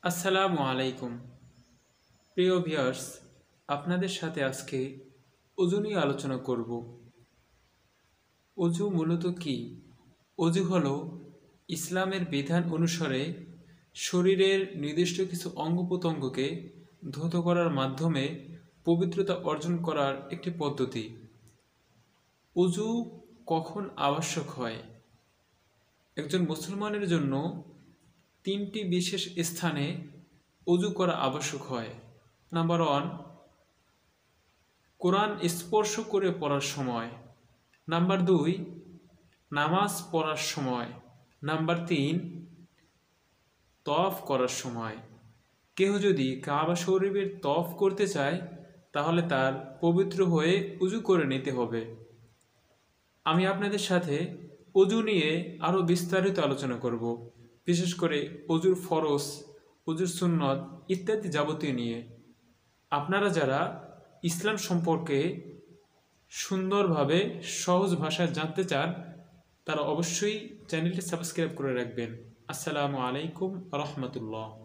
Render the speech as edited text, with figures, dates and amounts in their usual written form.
আসসালামু আলাইকুম প্রিয় ভিউয়ার্স, আপনাদের সাথে আজকে অজু নিয়ে আলোচনা করব। অজু মূলত কি? অজু হলো ইসলামের বিধান অনুসারে শরীরের নির্দিষ্ট কিছু অঙ্গ প্রত্যঙ্গকে ধৌত করার মাধ্যমে পবিত্রতা অর্জন করার একটি পদ্ধতি। অজু কখন আবশ্যক হয়? একজন মুসলমানের জন্য তিনটি বিশেষ স্থানে অজু করা আবশ্যক হয়। নাম্বার 1, কোরআন স্পর্শ করে পড়ার সময়। নাম্বার 2, নামাজ পড়ার সময়। নাম্বার 3, তওয়াফ করার সময়। কেউ যদি কাবা শরীফের তওয়াফ করতে চায় তাহলে তার পবিত্র হয়ে অজু করে নিতে হবে। আমি আপনাদের সাথে অজু নিয়ে আরও বিস্তারিত আলোচনা করব, বিশেষ করে অজুর ফরজ, অজুর সুন্নত ইত্যাদি যাবতীয় নিয়ে। আপনারা যারা ইসলাম সম্পর্কে সুন্দরভাবে সহজ ভাষায় জানতে চান তারা অবশ্যই চ্যানেলটি সাবস্ক্রাইব করে রাখবেন। আসসালামু আলাইকুম রহমতুল্লাহ।